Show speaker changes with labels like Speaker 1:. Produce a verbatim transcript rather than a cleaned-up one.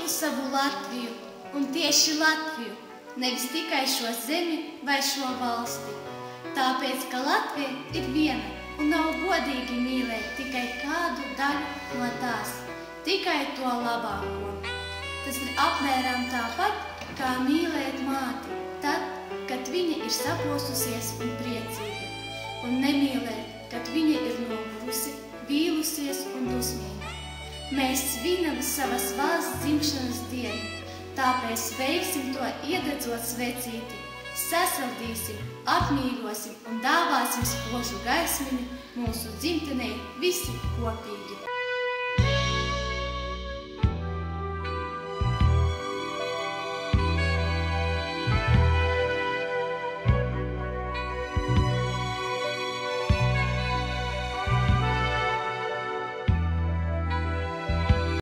Speaker 1: mīlu savu Latviju, un tieši Latviju, nevis tikai šo zemi vai šo valsti. Tāpēc, ka Latvija ir viena, un nav godīgi mīlēt tikai kādu daļu no tās, tikai to labāko. Tas ir apmēram tāpat, kā mīlēt māti, tad, kad viņa ir saposusies un priecīga, un nemīlēt, kad viņa ir nogurusi, vīlusies un dusmīga. Mēs svinam savas valsts dzimšanas dienu, tāpēc veiksim to iededzot svecīti, sasaldīsim, apmīļosim un dāvāsim spožu gaismiņu mūsu dzimtenei visi kopīgi.